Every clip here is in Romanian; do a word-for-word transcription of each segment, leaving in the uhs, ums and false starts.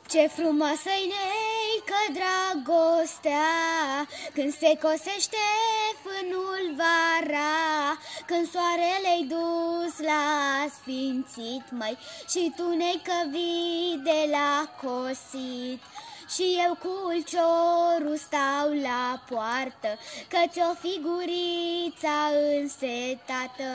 Ce frumoasă-i neică dragostea, când se cosește fânul vara, când soarele-i dus la sfințit, măi, și tu neică vii de la cosit. Și eu cu ulciorul stau la poartă, că-ți o figurița însetată.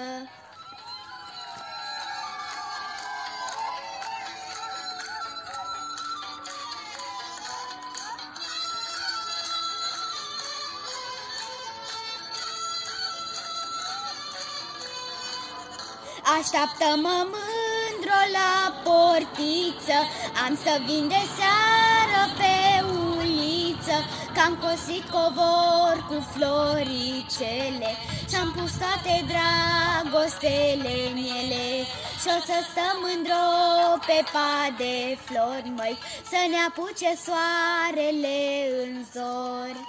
Așteaptă-mă mândro la portiță, am să vin de seară pe uliță, că-am cosit covor cu floricele și-am pus toate dragostele în ele. Și-o să stăm mândro pe pa de flori, măi, să ne apuce soarele în zori.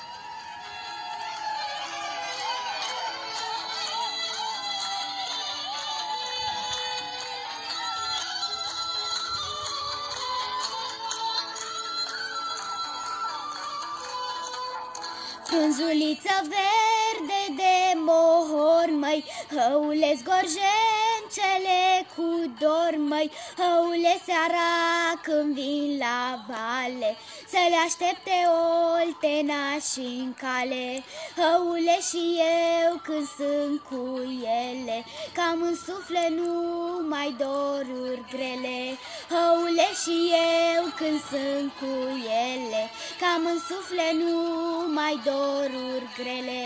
Frunzuliță verde de mohor, măi, hăule zgorjencele cu dor, măi, hăule seara când vin la vale, să le aștepte oltena și-n cale. Hăule și eu când sunt cu ele, cam în suflet numai doruri grele. Hăule și eu când sunt cu ele, cam în suflet numai doruri grele.